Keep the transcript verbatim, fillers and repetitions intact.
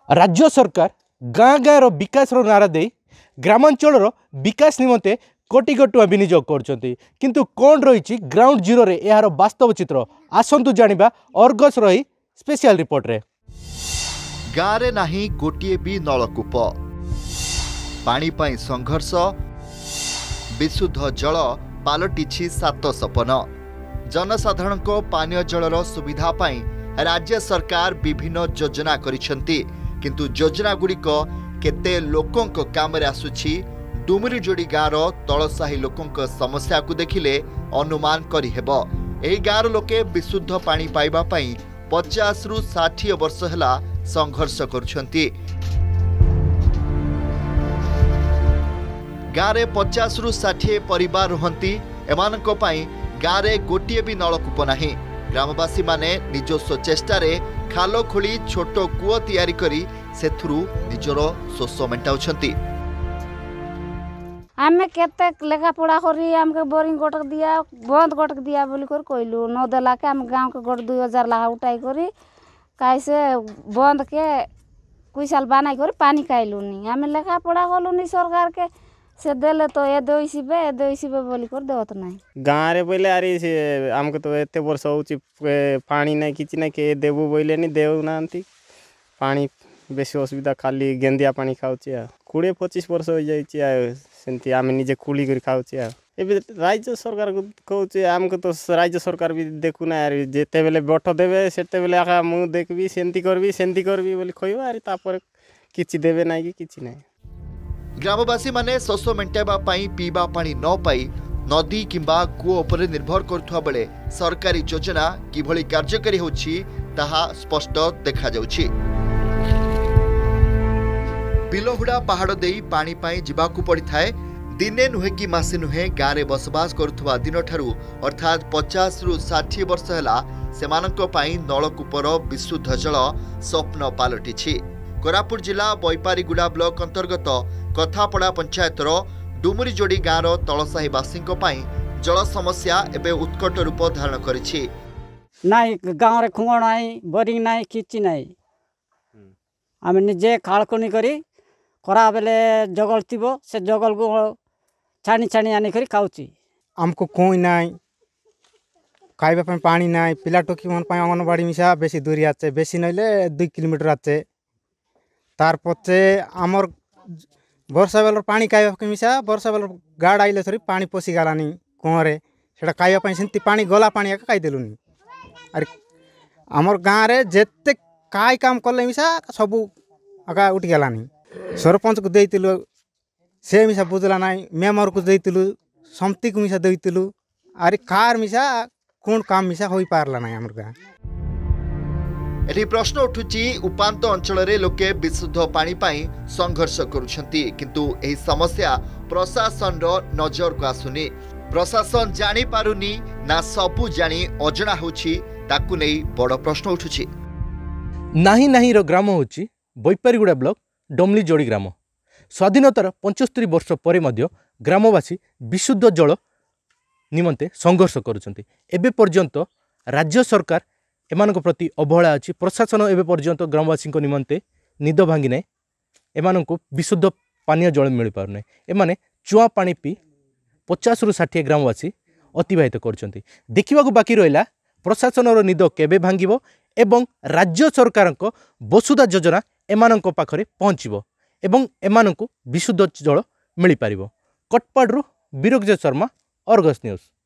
राज्य सरकार गाँ गाँव विकास नारा दे ग्रामांचल विकास निमंते कोटी कोटी टଙ୍କା विनियोग कर किंतु कौन रही ग्राउंड जीरो रे यार वास्तव चित्र आसतु जानिबा अर्गस रही स्पेशल रिपोर्ट रे। गाँव रे नाही गोटिए भी नलकूप पानी पाई संघर्ष विशुद्ध जल पालटिछि सात सपन जनसाधारण को पानीय जलर सुविधा पाई राज्य सरकार विभिन्न योजना करिसेंती किंतु योजना गुड़िक केते लोकों काम रे आसुछि डुमरी जोड़ी गाँव तलसाही लोकों समस्या को देखिले अनुमान करि हेबो। एही गाँव लोके विशुद्ध पानी पाइबा पई पचास रु साठ वर्ष हैला संघर्ष करुछंती। गाँव रे पचास रु साठ परिवार रुहंती एमानको पई गाँव रे गोटिए भी नलकूप नाही। ग्रामवासी माने निजस्व चेष्टारे खाल खोली छोट कूଅ तैयारी करी सेथुरु निजर शोष मेटाउछंती। आमे केते लेखा पढ़ा करी हमके बोरिंग गोटक दिया बंद गोटक दिया बोली कर कहलु न देला के हम गांव के गोट दो हज़ार लाख उठाई करी कैसे बंद के कोई साल बनाई करी पानी काइलु नी आमे लेखा पढ़ा कलु नी सरकार के से देले तो ए दोइसिबे ए दोइसिबे बोली कर देवत नाही। गाँव रे बोले अरे से हमके तो एते वर्ष होची पानी नै किछि नै के देबु बोले नी देउ नांती पानी बेसी असुविधा खाली गेंदिया पानी खाउची आ बीस पच्चीस वर्ष हो जाईची आ सेंती आमे निजे कुली कर खाउची आ एबे राज्य सरकार को कहउची हमके तो राज्य सरकार भी देखु ना यार जेते बेले बठ देबे सेते बेले आका मु देखबी सेंती करबी सेंती करबी बोली कहबा अरे तापर किछि देबे नाही कि किछि नाही। ग्रामवासी माने शोष मेटाइबा पाई पीबा पानी न पाई नदी किंबा कूଅ उपरे निर्भर करुवा बेले सरकारी योजना किभली कार्यकारी होछि ताहा स्पष्ट देखा जाउछि। बिलहुड़ा पहाड़ देई पानी पाई जिबाकू पड़ी थाए दिने नुहे कि मासे नुहे गाँव में बसवास करुवा दिन ठारू अर्थात पचास रु साठ वर्ष हैला सेमानंको पाई नलकूपर विशुद्ध जल स्वप्न पालटिछि। कोरापुट जिला बैपारीगुड़ा ब्लॉक अंतर्गत कथापड़ा पंचायतर डुमरी जोड़ी गाँव तलसाही बासींको पाई जल समस्या एबे उत्कट रूप धारण करिछि। नाई गाँव रे खुंगण नाई बोरिंग नाई किछि नाई आमे निजे खालकुनी करी खरा बेले जगल थिबो से जगल को छानी छानी आनी करी खाउची। हमको कोई नाई खाइबा पे पानी नाई पिला टोकी मन पाई अंगनबाड़ी मिसा बेसी दूरी आचे बेसी नइले दो किलोमीटर आचे तार पछे हमर वर्षा बेलर पानी खाइबा के मिसा वर्षा बेलर गाड़ आइले थरी पानी पसी गालानी कोरे सेटा खाइबा पे सेंती पानी गला पानी आके खाइ देलुनी। अरे हमर गाँव रे जेते काय काम करले मिसा सब आका उठ गेलानी सरपंच को देइतिलु से मिसा बुझला नाई मेमर को देइतिलु समति को मिसा देइतिलु अरे कार मिसा कोन काम मिसा होई पारला नाई हमर गाँ। एठी प्रश्न उठुची उपांत अंचल रे लोके विशुद्ध पानी पाई संघर्ष करुछंती किंतु एही समस्या प्रशासन रो नजर को आसुनी। प्रशासन जानी पारुनी ना सबु जानी अजणा होची ताकु नै बड़ प्रश्न उठुची। नाही नाही रो ग्राम होची बैपारीगुड़ा ब्लॉक डमली जोड़ी ग्राम। स्वाधीनतार पचहत्तर वर्ष पर मध्य ग्रामवासी विशुद्ध जल निमंते संघर्ष करुछंती। एबे पर्यंत राज्य सरकार एमानक प्रति अवहेला अछि। प्रशासन एबे पर्यंत ग्रामवासी निमंते निद भांगी नै एमानक विशुद्ध पानीय जल मिल पार नै। एमाने चुआ पानी पी पचास रु साठ ग्रामवासी अतिबाहित करुछंती। देखिबाकू बाकी रहिला प्रशासन निद केबे भांगिबो एवं राज्य सरकार वसुधा योजना एमानंको पाखरे पहुँचबो एवं एमानंको विशुद्ध जल मिल पारिबो। कटपाड़रू बीरगज शर्मा, अर्गस न्यूज।